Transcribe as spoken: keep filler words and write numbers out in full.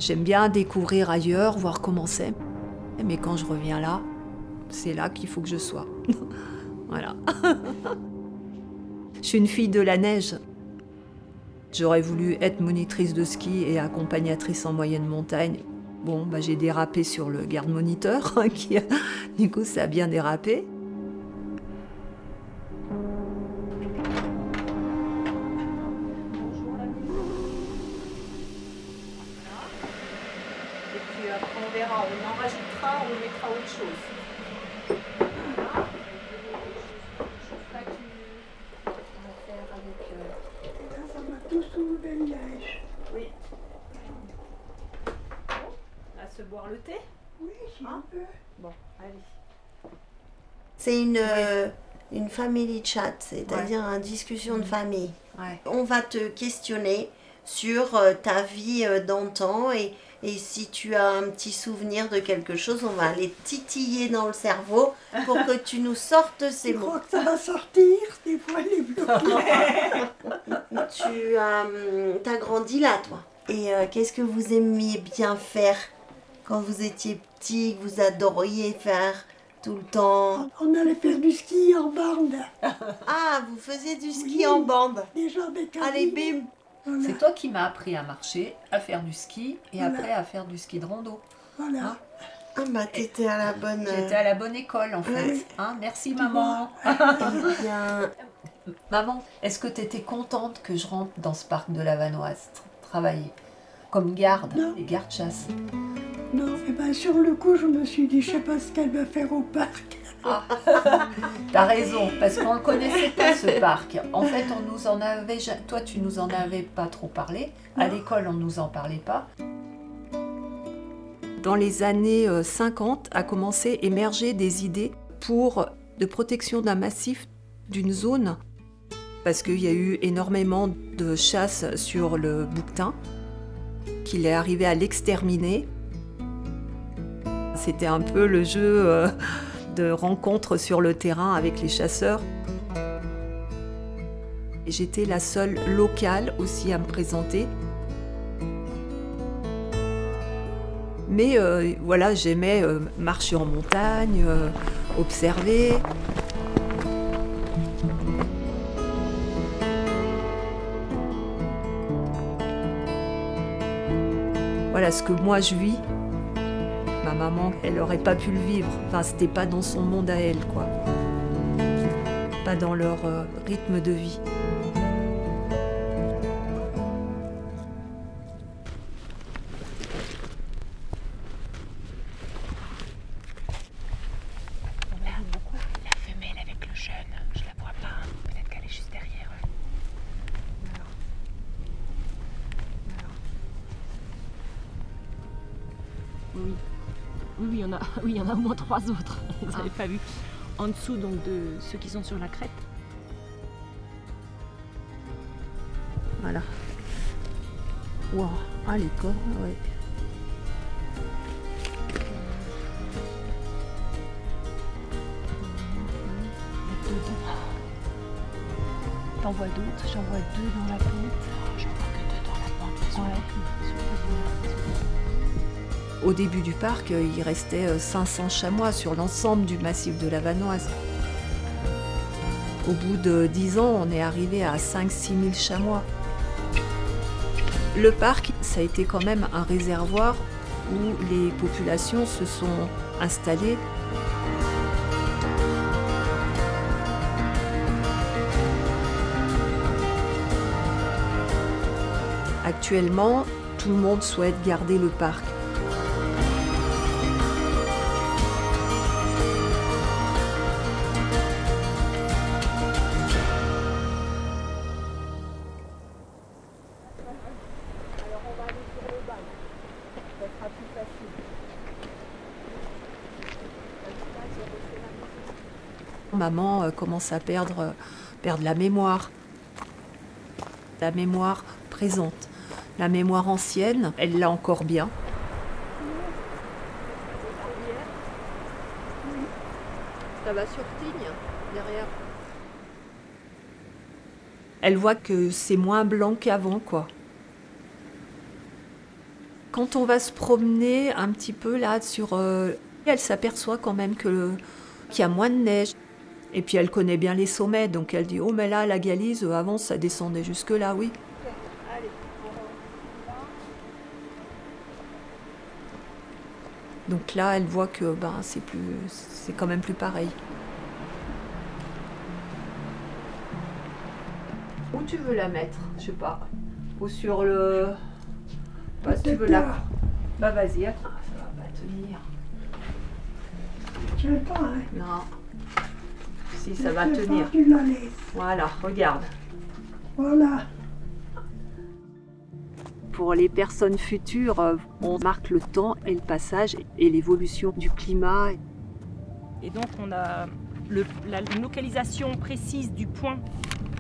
J'aime bien découvrir ailleurs, voir comment c'est. Mais quand je reviens là, c'est là qu'il faut que je sois. Voilà. Je suis une fille de la neige. J'aurais voulu être monitrice de ski et accompagnatrice en moyenne montagne. Bon, bah, j'ai dérapé sur le garde-moniteur, qui a... du coup, ça a bien dérapé. Et puis après, on verra, on en rajoutera, on mettra autre chose. Voilà. On va faire avec... Euh... Ça m'a tout soulevé le neige. Oui. À se boire le thé? Oui, si Hein? on peut. Bon, allez. C'est une, euh, une family chat, c'est-à-dire Ouais. une discussion de famille. Ouais. On va te questionner sur euh, ta vie euh, d'antan et, et si tu as un petit souvenir de quelque chose, on va aller titiller dans le cerveau pour que tu nous sortes ces Je mots. crois que ça va sortir, des fois les bloqués. Tu as hum, t'as grandi là, toi. Et euh, qu'est-ce que vous aimiez bien faire quand vous étiez petit, que vous adoriez faire tout le temps? On allait faire du ski en bande. Ah, vous faisiez du ski Oui. en bande. Déjà avec un Allez, bim. bim. Voilà. C'est toi qui m'as appris à marcher, à faire du ski et Voilà. après à faire du ski de rando. Voilà. Hein? Ah bah t'étais à la bonne... euh, J'étais à la bonne école en fait. Oui. Hein, merci maman. Eh bien, Maman, est-ce que tu étais contente que je rentre dans ce parc de la Vanoise tra- travailler comme garde, Non. les gardes-chasse? Non, et ben sur le coup, je me suis dit, je sais pas ce qu'elle va faire au parc. T'as raison, parce qu'on ne connaissait pas ce parc. En fait, on nous en avait, ja- toi tu nous en avais pas trop parlé. À Non. l'école, on nous en parlait pas. Dans les années euh, cinquante, a commencé à émerger des idées pour de protection d'un massif, d'une zone, parce qu'il y a eu énormément de chasse sur le bouquetin, qu'il est arrivé à l'exterminer. C'était un peu le jeu euh, de rencontre sur le terrain avec les chasseurs. Et j'étais la seule locale aussi à me présenter. Mais euh, voilà, j'aimais euh, marcher en montagne, euh, observer. Voilà ce que moi je vis. Ma maman, elle n'aurait pas pu le vivre. Enfin, c'était pas dans son monde à elle, quoi. Pas dans leur euh, rythme de vie. La femelle avec le jeune, je la vois pas. Peut-être qu'elle est juste derrière eux. Oui. Oui, oui, il y en a, oui, il y en a au moins trois autres. Vous n'avez pas vu. En dessous donc de ceux qui sont sur la crête. Voilà. Waouh, ah les corps, ouais. T'en vois d'autres, j'en vois deux dans la pente. Je vois que deux dans la pente. Ouais. Au début du parc, euh, il restait euh, cinq cents chamois sur l'ensemble du massif de la Vanoise. Au bout de dix ans, on est arrivé à cinq à six mille chamois. Le parc, ça a été quand même un réservoir où les populations se sont installées. Actuellement, tout le monde souhaite garder le parc. Maman euh, commence à perdre, euh, perdre la mémoire. La mémoire présente. La mémoire ancienne, elle l'a encore bien. Ça va sur Tignes, derrière. Elle voit que c'est moins blanc qu'avant, quoi. Quand on va se promener un petit peu là sur... Euh, elle s'aperçoit quand même que le, qu'il y a moins de neige. Et puis elle connaît bien les sommets, donc elle dit « Oh mais là, la Galise, avant ça descendait jusque là, oui. » Donc là, elle voit que ben, c'est plus, c'est quand même plus pareil. Où tu veux la mettre? Je sais pas. Ou sur le... Bah, si tu veux la... Bah vas-y, attends, ça va pas tenir. Tu veux pas, hein? Non. Si, ça va tenir. Tu la laisses. Voilà, regarde. Voilà. Pour les personnes futures, on marque le temps et le passage et l'évolution du climat. Et donc on a le, la localisation précise du point